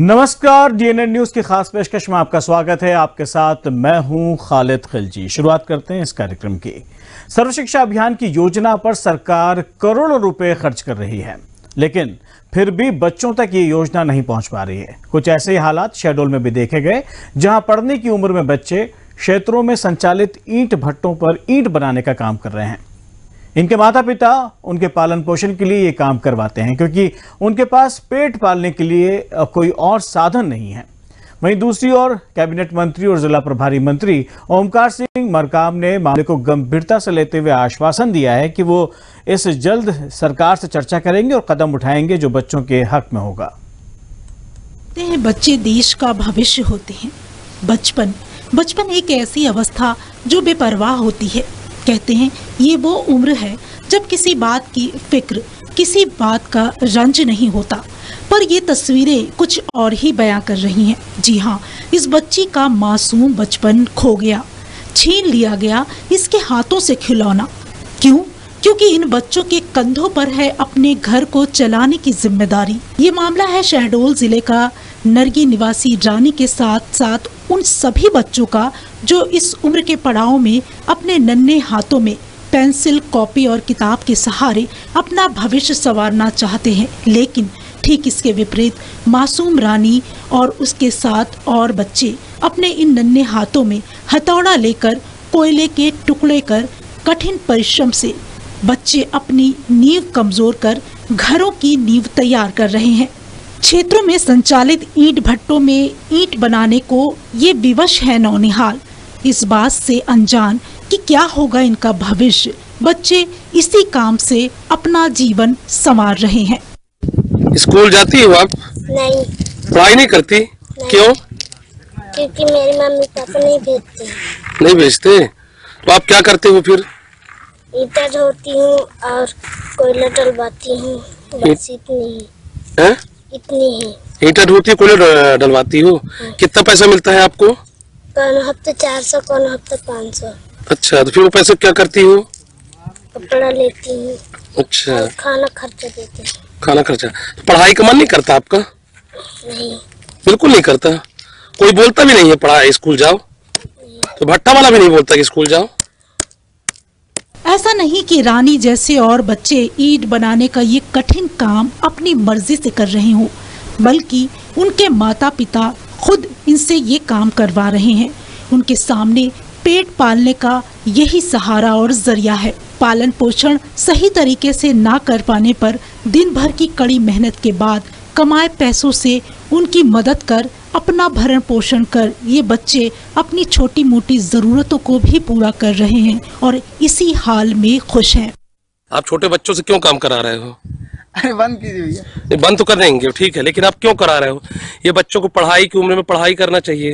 नमस्कार, DNA news की खास पेशकश में आपका स्वागत है। आपके साथ मैं हूं खालिद खिलजी। शुरुआत करते हैं इस कार्यक्रम की। सर्व शिक्षा अभियान की योजना पर सरकार करोड़ों रुपए खर्च कर रही है, लेकिन फिर भी बच्चों तक ये योजना नहीं पहुंच पा रही है। कुछ ऐसे ही हालात शहडोल में भी देखे गए, जहां पढ़ने की उम्र में बच्चे क्षेत्रों में संचालित ईंट भट्टों पर ईंट बनाने का काम कर रहे हैं। इनके माता पिता उनके पालन पोषण के लिए ये काम करवाते हैं, क्योंकि उनके पास पेट पालने के लिए कोई और साधन नहीं है। वहीं दूसरी ओर कैबिनेट मंत्री और जिला प्रभारी मंत्री ओमकार सिंह मरकाम ने मामले को गंभीरता से लेते हुए आश्वासन दिया है कि वो इस जल्द सरकार से चर्चा करेंगे और कदम उठाएंगे जो बच्चों के हक में होगा। बच्चे देश का भविष्य होते हैं। बचपन एक ऐसी अवस्था जो बेपरवाह होती है। कहते हैं ये वो उम्र है जब किसी बात की फिक्र, किसी बात का रंज नहीं होता, पर ये तस्वीरें कुछ और ही बयां कर रही हैं। जी हाँ, इस बच्ची का मासूम बचपन खो गया, छीन लिया गया इसके हाथों से खिलौना। क्यों? क्योंकि इन बच्चों के कंधों पर है अपने घर को चलाने की जिम्मेदारी। ये मामला है शहडोल जिले का नरगी निवासी रानी के साथ साथ उन सभी बच्चों का जो इस उम्र के पड़ाव में अपने नन्हे हाथों में पेंसिल, कॉपी और किताब के सहारे अपना भविष्य संवारना चाहते हैं। लेकिन ठीक इसके विपरीत मासूम रानी और उसके साथ और बच्चे अपने इन नन्हे हाथों में हथौड़ा लेकर कोयले के टुकड़े कर कठिन परिश्रम से बच्चे अपनी नींव कमजोर कर घरों की नींव तैयार कर रहे हैं। क्षेत्रों में संचालित ईंट भट्टों में ईंट बनाने को ये विवश है नौनिहाल, इस बात से अनजान कि क्या होगा इनका भविष्य। बच्चे इसी काम से अपना जीवन संवार रहे हैं। स्कूल जाती हो आप? नहीं। पढ़ाई नहीं करती? नहीं। क्यों? क्योंकि मेरी मम्मी पापा नहीं भेजते। नहीं भेजते? तो आप क्या करते हो फिर? ईंटा ढोती हूँ और कोयला डलवाती हूँ, बस इतनी ही। हैं? इतनी ही। ईंटा ढोती, कोयला डलवाती हो। कितना पैसा मिलता है आपको? कौन हफ्ते 400, कौन हफ्ते 500। अच्छा, तो फिर वो पैसे क्या करती हो? कपड़ा लेती हूँ। अच्छा। और खाना खर्चा देती हूँ। खाना खर्चा। तो पढ़ाई का मन नहीं करता आपका? नहीं। बिल्कुल नहीं करता? कोई बोलता भी नहीं है पढ़ाई स्कूल जाओ? तो भट्टा वाला भी नहीं बोलता कि स्कूल जाओ? ऐसा नहीं कि रानी जैसे और बच्चे ईंट बनाने का ये कठिन काम अपनी मर्जी से कर रहे हों, बल्कि उनके माता पिता खुद इनसे ये काम करवा रहे हैं। उनके सामने पेट पालने का यही सहारा और जरिया है। पालन पोषण सही तरीके से ना कर पाने पर दिन भर की कड़ी मेहनत के बाद कमाए पैसों से उनकी मदद कर अपना भरण पोषण कर ये बच्चे अपनी छोटी मोटी जरूरतों को भी पूरा कर रहे हैं और इसी हाल में खुश हैं। आप छोटे बच्चों से क्यों काम करा रहे हो? अरे बंद कीजिए भैया। बंद तो कर देंगे, ठीक है, लेकिन आप क्यों करा रहे हो? ये बच्चों को पढ़ाई की उम्र में पढ़ाई करना चाहिए।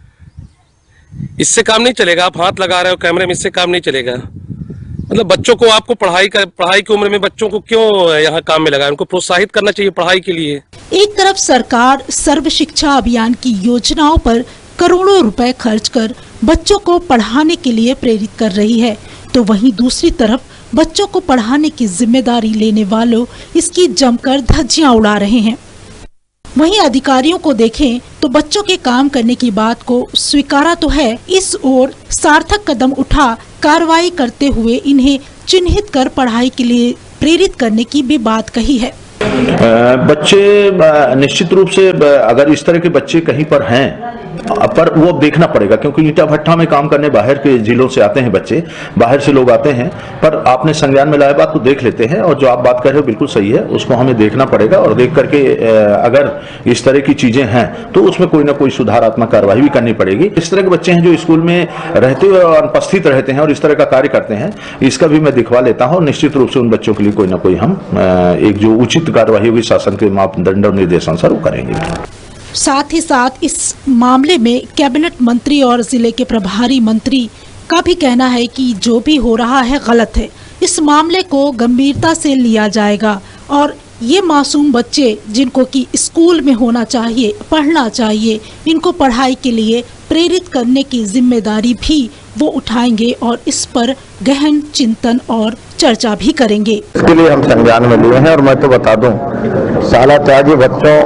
इससे काम नहीं चलेगा। आप हाथ लगा रहे हो कैमरे में, इससे काम नहीं चलेगा। मतलब बच्चों को आपको पढ़ाई की उम्र में बच्चों को क्यों यहाँ काम में लगाए? उनको प्रोत्साहित करना चाहिए पढ़ाई के लिए। एक तरफ सरकार सर्व शिक्षा अभियान की योजनाओं पर करोड़ों रुपए खर्च कर बच्चों को पढ़ाने के लिए प्रेरित कर रही है, तो वहीं दूसरी तरफ बच्चों को पढ़ाने की जिम्मेदारी लेने वालों इसकी जमकर धज्जियां उड़ा रहे हैं। वहीं अधिकारियों को देखें तो बच्चों के काम करने की बात को स्वीकारा तो है, इस ओर सार्थक कदम उठा कार्रवाई करते हुए इन्हें चिन्हित कर पढ़ाई के लिए प्रेरित करने की भी बात कही है। बच्चे निश्चित रूप से अगर इस तरह के बच्चे कहीं पर हैं, पर वो देखना पड़ेगा, क्योंकि ईंटा भट्टा में काम करने बाहर के जिलों से आते हैं बच्चे, बाहर से लोग आते हैं। पर आपने संज्ञान में लाया बात को देख लेते हैं, और जो आप बात कर रहे हो बिल्कुल सही है, उसको हमें देखना पड़ेगा। और देख करके अगर इस तरह की चीजें हैं तो उसमें कोई ना कोई सुधारात्मक कार्रवाई भी करनी पड़ेगी। इस तरह के बच्चे हैं जो स्कूल में रहते हुए और अनुपस्थित रहते हैं और इस तरह का कार्य करते हैं, इसका भी मैं दिखवा लेता हूँ। निश्चित रूप से उन बच्चों के लिए कोई ना कोई हम एक जो उचित कार्रवाई होगी शासन के मापदंड और निर्देशानुसार वो करेंगे। साथ ही साथ इस मामले में कैबिनेट मंत्री और जिले के प्रभारी मंत्री का भी कहना है कि जो भी हो रहा है गलत है। इस मामले को गंभीरता से लिया जाएगा और ये मासूम बच्चे जिनको कि स्कूल में होना चाहिए, पढ़ना चाहिए, इनको पढ़ाई के लिए प्रेरित करने की जिम्मेदारी भी वो उठाएंगे और इस पर गहन चिंतन और चर्चा भी करेंगे। इसके लिए हम संज्ञान में लिए हैं और मैं तो बता दूं, सालाचाजी बच्चों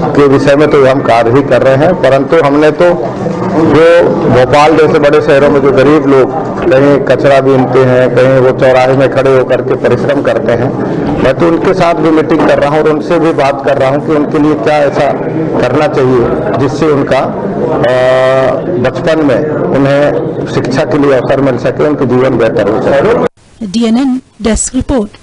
के विषय में तो हम कार्य ही कर रहे हैं, परंतु हमने तो जो भोपाल जैसे बड़े शहरों में जो गरीब लोग कहीं कचरा बीनते हैं, कहीं वो चौराहे में खड़े होकर के परिश्रम करते हैं, मैं तो उनके साथ भी मीटिंग कर रहा हूँ और उनसे भी बात कर रहा हूँ कि उनके लिए क्या ऐसा करना चाहिए जिससे उनका बचपन में उन्हें शिक्षा के लिए अवसर मिल सके, उनके जीवन बेहतर हो सके। DNN desk report.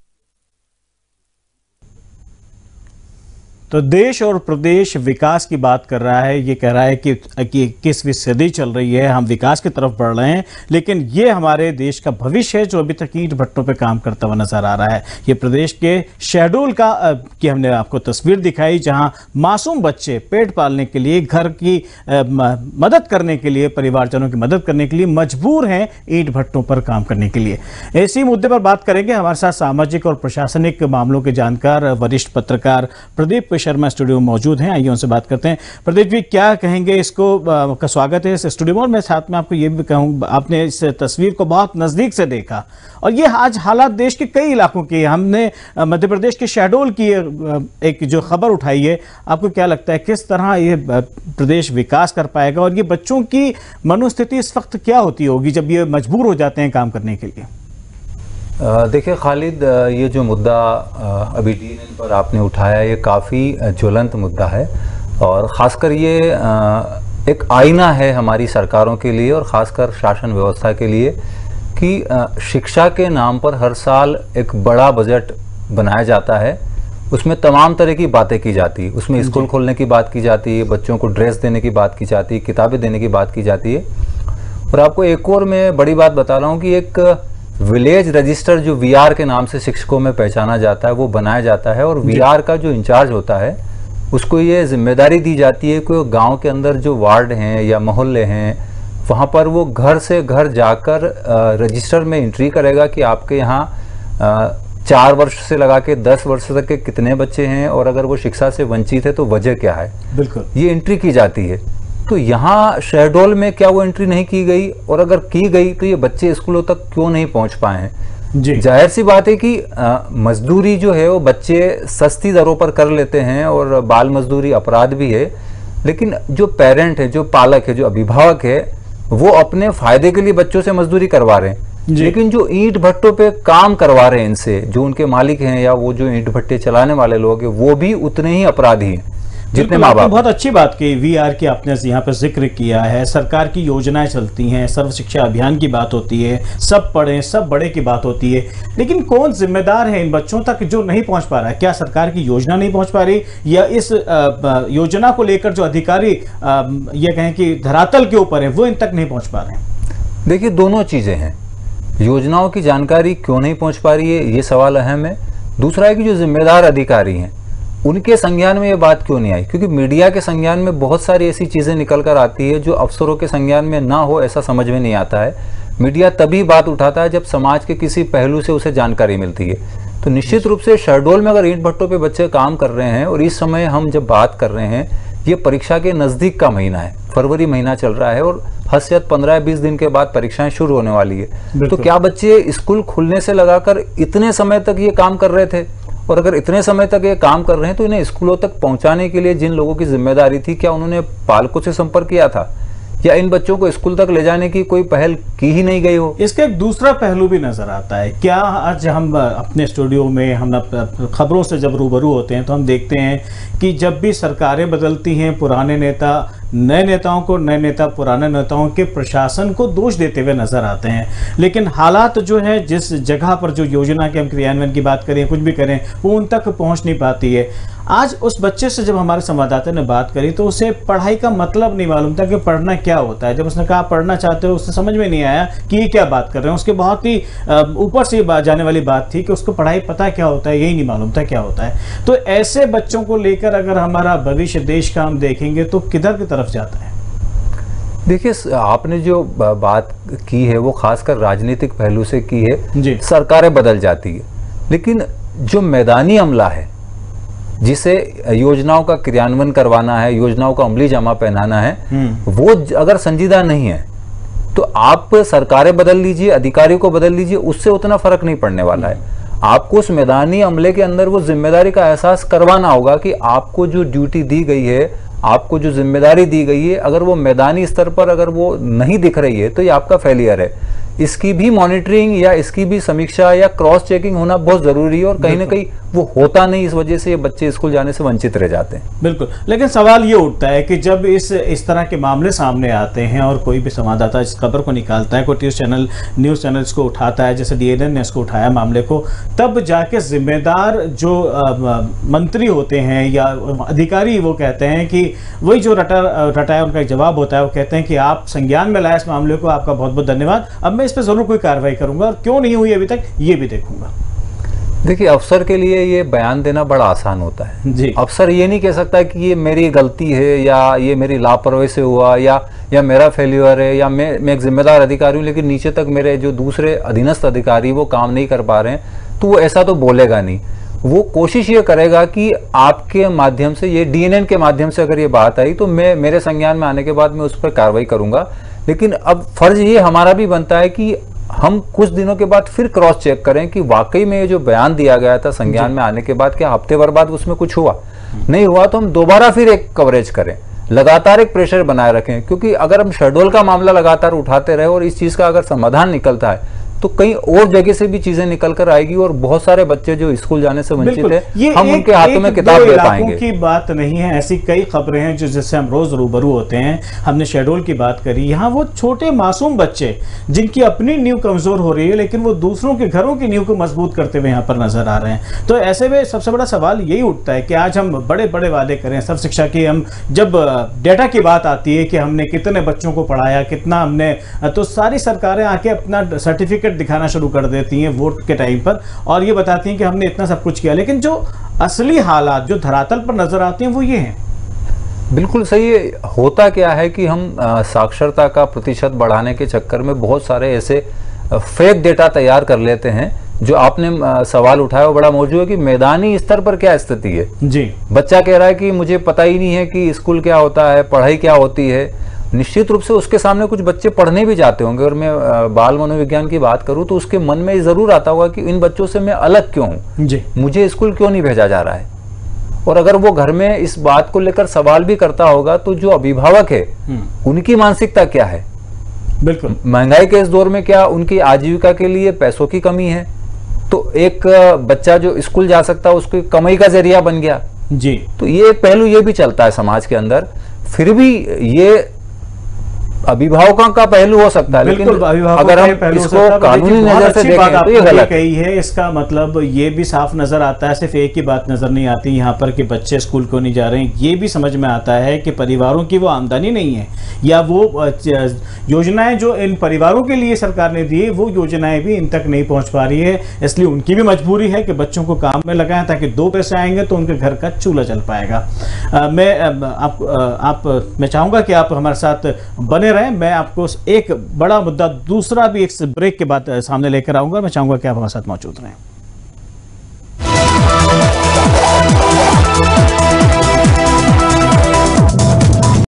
तो देश और प्रदेश विकास की बात कर रहा है, ये कह रहा है कि 21वीं सदी चल रही है, हम विकास की तरफ बढ़ रहे हैं, लेकिन ये हमारे देश का भविष्य है जो अभी तक ईंट भट्टों पे काम करता हुआ नजर आ रहा है। ये प्रदेश के शहडोल की हमने आपको तस्वीर दिखाई, जहां मासूम बच्चे पेट पालने के लिए, घर की मदद करने के लिए, परिवारजनों की मदद करने के लिए मजबूर हैं ईंट भट्टों पर काम करने के लिए। इसी मुद्दे पर बात करेंगे। हमारे साथ सामाजिक और प्रशासनिक मामलों के जानकार वरिष्ठ पत्रकार प्रदीप शर्मा स्टूडियो में मौजूद हैं। आइए उनसे बात करते हैं। प्रदीप जी, क्या कहेंगे? इसको का स्वागत है इस स्टूडियो में। और मैं साथ में आपको ये भी कहूँ, आपने इस तस्वीर को बहुत नजदीक से देखा और ये आज हालात देश के कई इलाकों की, हमने मध्य प्रदेश के शहडोल की एक जो खबर उठाई है, आपको क्या लगता है किस तरह ये प्रदेश विकास कर पाएगा और ये बच्चों की मनोस्थिति इस वक्त क्या होती होगी जब ये मजबूर हो जाते हैं काम करने के लिए? देखिए खालिद, ये जो मुद्दा अभी DNN पर आपने उठाया, ये काफ़ी ज्वलंत मुद्दा है और ख़ासकर ये एक आईना है हमारी सरकारों के लिए और ख़ासकर शासन व्यवस्था के लिए कि शिक्षा के नाम पर हर साल एक बड़ा बजट बनाया जाता है, उसमें तमाम तरह की बातें की जाती है। उसमें स्कूल खोलने की बात की जाती है, बच्चों को ड्रेस देने की बात की जाती है, किताबें देने की बात की जाती है। और आपको एक और मैं बड़ी बात बता रहा हूँ कि एक विलेज रजिस्टर जो VR के नाम से शिक्षकों में पहचाना जाता है, वो बनाया जाता है और VR का जो इंचार्ज होता है उसको ये जिम्मेदारी दी जाती है कि गांव के अंदर जो वार्ड हैं या मोहल्ले हैं, वहाँ पर वो घर से घर जाकर रजिस्टर में एंट्री करेगा कि आपके यहाँ 4 वर्ष से लगा के 10 वर्ष तक के कितने बच्चे हैं और अगर वो शिक्षा से वंचित है तो वजह क्या है। बिल्कुल, ये एंट्री की जाती है। तो यहाँ शहडोल में क्या वो एंट्री नहीं की गई? और अगर की गई तो ये बच्चे स्कूलों तक क्यों नहीं पहुंच पाए हैं? जाहिर सी बात है कि मजदूरी जो है वो बच्चे सस्ती दरों पर कर लेते हैं और बाल मजदूरी अपराध भी है, लेकिन जो पेरेंट है, जो पालक है, जो अभिभावक है, वो अपने फायदे के लिए बच्चों से मजदूरी करवा रहे हैं। लेकिन जो ईंट भट्टों पे काम करवा रहे हैं इनसे, जो उनके मालिक हैं या वो जो ईंट भट्टे चलाने वाले लोग हैं, वो भी उतने ही अपराधी हैं जितने माँ बाप। बहुत अच्छी बात की, VR की आपने यहाँ पर जिक्र किया है। सरकार की योजनाएं चलती हैं, सर्व शिक्षा अभियान की बात होती है, सब पढ़ें सब बड़े की बात होती है, लेकिन कौन जिम्मेदार है इन बच्चों तक जो नहीं पहुंच पा रहा है? क्या सरकार की योजना नहीं पहुंच पा रही या इस योजना को लेकर जो अधिकारी ये कहें कि धरातल के ऊपर है वो इन तक नहीं पहुंच पा रहे हैं? देखिए, दोनों चीजें हैं। योजनाओं की जानकारी क्यों नहीं पहुंच पा रही है, ये सवाल अहम है। दूसरा है कि जो जिम्मेदार अधिकारी हैं उनके संज्ञान में ये बात क्यों नहीं आई? क्योंकि मीडिया के संज्ञान में बहुत सारी ऐसी चीजें निकल कर आती है जो अफसरों के संज्ञान में ना हो, ऐसा समझ में नहीं आता है। मीडिया तभी बात उठाता है जब समाज के किसी पहलू से उसे जानकारी मिलती है। तो निश्चित रूप से शहडोल में अगर ईंट भट्टों पे बच्चे काम कर रहे हैं और इस समय हम जब बात कर रहे हैं, ये परीक्षा के नजदीक का महीना है, फरवरी महीना चल रहा है और हद से हद 15-20 दिन के बाद परीक्षाएं शुरू होने वाली है। तो क्या बच्चे स्कूल खुलने से लगाकर इतने समय तक ये काम कर रहे थे? और अगर इतने समय तक ये काम कर रहे हैं तो इन्हें स्कूलों तक पहुंचाने के लिए जिन लोगों की जिम्मेदारी थी, क्या उन्होंने पालकों से संपर्क किया था या इन बच्चों को स्कूल तक ले जाने की कोई पहल की ही नहीं गई हो? इसका एक दूसरा पहलू भी नजर आता है। क्या आज हम अपने स्टूडियो में हम खबरों से जब रूबरू होते हैं तो हम देखते हैं कि जब भी सरकारें बदलती हैं, पुराने नेता नए नेताओं को, नए नेता पुराने नेताओं के प्रशासन को दोष देते हुए नजर आते हैं, लेकिन हालात जो है, जिस जगह पर जो योजना के हम क्रियान्वयन की बात करें, कुछ भी करें, वो उन तक पहुंच नहीं पाती है। आज उस बच्चे से जब हमारे संवाददाता ने बात करी तो उसे पढ़ाई का मतलब नहीं मालूम था कि पढ़ना क्या होता है। जब उसने कहा पढ़ना चाहते हो, उससे समझ में नहीं आया कि ये क्या बात कर रहे हैं। उसके बहुत ही ऊपर से जाने वाली बात थी कि उसको पढ़ाई पता क्या होता है, यही नहीं मालूम था क्या होता है। तो ऐसे बच्चों को लेकर अगर हमारा भविष्य देश का हम देखेंगे तो किधर की तरफ जाता है? देखिए, आपने जो बात की है वो खासकर राजनीतिक पहलू से की है। सरकारें बदल जाती है, लेकिन जो मैदानी अमला है, जिसे योजनाओं का क्रियान्वयन करवाना है, योजनाओं का अमली जामा पहनाना है, वो अगर संजीदा नहीं है तो आप सरकारें बदल लीजिए, अधिकारियों को बदल लीजिए, उससे उतना फर्क नहीं पड़ने वाला है। आपको उस मैदानी अमले के अंदर वो जिम्मेदारी का एहसास करवाना होगा कि आपको जो ड्यूटी दी गई है, आपको जो जिम्मेदारी दी गई है, अगर वो मैदानी स्तर पर अगर वो नहीं दिख रही है तो ये आपका फेलियर है। इसकी भी मॉनिटरिंग या इसकी भी समीक्षा या क्रॉस चेकिंग होना बहुत जरूरी है, और कहीं ना कहीं वो होता नहीं, इस वजह से ये बच्चे स्कूल जाने से वंचित रह जाते हैं। बिल्कुल, लेकिन सवाल ये उठता है कि जब इस तरह के मामले सामने आते हैं और कोई भी संवाददाता इस खबर को निकालता है, कोई न्यूज़ चैनल इसको उठाता है, जैसे डीएनएन ने इसको उठाया मामले को, तब जाके जिम्मेदार जो मंत्री होते हैं या अधिकारी वो कहते हैं कि वही जो रटाया उनका एक जवाब होता है, वो कहते हैं कि आप संज्ञान में लाए इस मामले को, आपका बहुत बहुत धन्यवाद, अब मैं इस पर जरूर कोई कार्रवाई करूंगा, और क्यों नहीं हुई अभी तक ये भी देखूंगा। देखिए, अफसर के लिए ये बयान देना बड़ा आसान होता है जी। अफसर ये नहीं कह सकता कि ये मेरी गलती है या ये मेरी लापरवाही से हुआ या मेरा फेल्यूर है या मैं एक जिम्मेदार अधिकारी हूँ, लेकिन नीचे तक मेरे जो दूसरे अधीनस्थ अधिकारी वो काम नहीं कर पा रहे हैं, तो वो ऐसा तो बोलेगा नहीं। वो कोशिश ये करेगा कि आपके माध्यम से, ये डीएनएन के माध्यम से अगर ये बात आई तो मेरे संज्ञान में आने के बाद मैं उस पर कार्रवाई करूंगा। लेकिन अब फर्ज ये हमारा भी बनता है कि हम कुछ दिनों के बाद फिर क्रॉस चेक करें कि वाकई में ये जो बयान दिया गया था संज्ञान में आने के बाद, क्या हफ्ते भर बाद उसमें कुछ हुआ, नहीं हुआ तो हम दोबारा फिर एक कवरेज करें, लगातार एक प्रेशर बनाए रखें। क्योंकि अगर हम शहडोल का मामला लगातार उठाते रहे और इस चीज का अगर समाधान निकलता है तो कई और जगह से भी चीजें निकल कर आएगी, और बहुत सारे बच्चे जो स्कूल जाने से वंचित है, हम उनके हाथों में किताब दे पाएंगे। की बात नहीं है, ऐसी कई खबरें हैं जो जिससे हम रोज रूबरू होते हैं। हमने शहडोल की बात करी, यहाँ वो छोटे मासूम बच्चे जिनकी अपनी नींव कमजोर हो रही है, लेकिन वो दूसरों के घरों की नींव को मजबूत करते हुए यहाँ पर नजर आ रहे हैं। तो ऐसे में सबसे बड़ा सवाल यही उठता है कि आज हम बड़े बड़े वादे करें सर्व शिक्षा की, हम जब डेटा की बात आती है कि हमने कितने बच्चों को पढ़ाया, कितना हमने, तो सारी सरकारें आके अपना सर्टिफिकेट दिखाना शुरू कर देती हैं वोट के टाइम पर, और ये बताती हैं कि हमने इतना सब कुछ किया, लेकिन जो असली हालात जो धरातल पर नजर आती हैं वो ये हैं। बिल्कुल सही है। होता क्या है कि हम साक्षरता का प्रतिशत बढ़ाने के चक्कर में बहुत सारे ऐसे फेक डेटा तैयार कर लेते हैं। जो आपने सवाल उठाया वो बड़ा मौजूद है कि मैदानी स्तर पर क्या स्थिति है। जी, बच्चा कह रहा है कि मुझे पता ही नहीं है कि स्कूल क्या होता है, पढ़ाई क्या होती है। निश्चित रूप से उसके सामने कुछ बच्चे पढ़ने भी जाते होंगे, और मैं बाल मनोविज्ञान की बात करूं तो उसके मन में जरूर आता होगा कि इन बच्चों से मैं अलग क्यों हूं, जी, मुझे स्कूल क्यों नहीं भेजा जा रहा है। और अगर वो घर में इस बात को लेकर सवाल भी करता होगा तो जो अभिभावक है उनकी मानसिकता क्या है। बिल्कुल, महंगाई के इस दौर में क्या उनकी आजीविका के लिए पैसों की कमी है, तो एक बच्चा जो स्कूल जा सकता है उसकी कमाई का जरिया बन गया। जी, तो ये एक पहलू ये भी चलता है समाज के अंदर। फिर भी ये अभिभावकों का पहलू हो सकता है, लेकिन अगर हम इसको कानूनी नजर से देखें तो ये गलत है। इसका मतलब ये भी साफ नजर आता है, सिर्फ एक ही बात नजर नहीं आती यहाँ पर कि बच्चे स्कूल क्यों नहीं जा रहे हैं, ये भी समझ में आता है कि परिवारों की वो आमदनी नहीं है, या वो योजनाएं जो इन परिवारों के लिए सरकार ने दी वो योजनाएं भी इन तक नहीं पहुंच पा रही है। इसलिए उनकी भी मजबूरी है कि बच्चों को काम में लगाएं, ताकि दो पैसे आएंगे तो उनके घर का चूल्हा चल पाएगा। मैं चाहूंगा कि आप हमारे साथ बने रहे। मैं आपको एक बड़ा मुद्दा दूसरा भी एक ब्रेक के बाद सामने लेकर आऊंगा। मैं चाहूंगा कि आप हमारे साथ मौजूद रहें।